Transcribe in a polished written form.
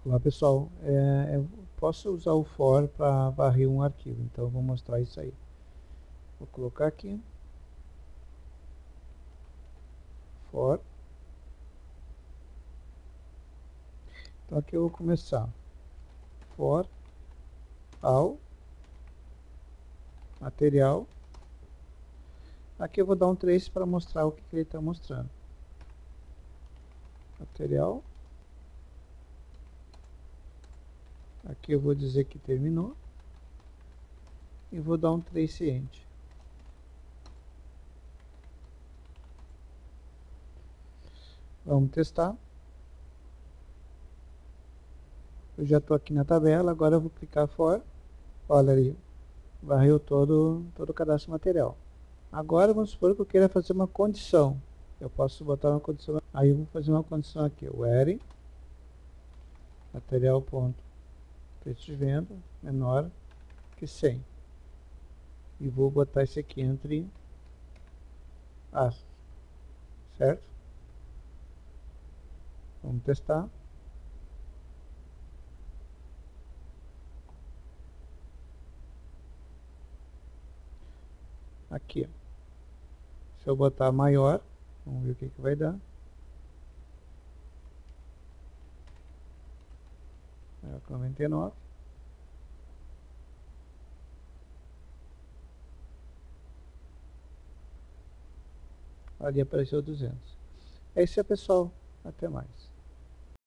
Olá pessoal, eu posso usar o for para varrer um arquivo, então eu vou mostrar isso aí. Vou colocar aqui, for. Então aqui eu vou começar, for ao material. Aqui eu vou dar um trace para mostrar o que ele está mostrando. Material. Aqui eu vou dizer que terminou. E vou dar um trace end. Vamos testar. Eu já estou aqui na tabela, agora eu vou clicar for. Olha ali, varreu todo o cadastro material. Agora vamos supor que eu queira fazer uma condição. Eu posso botar uma condição. Aí eu vou fazer uma condição aqui. Where material ponto preço de venda menor que 100. E vou botar esse aqui entre aspas. Certo? Vamos testar. Aqui. Se eu botar maior, vamos ver o que vai dar. Maior que 99. Ali apareceu 200. É isso aí, pessoal. Até mais.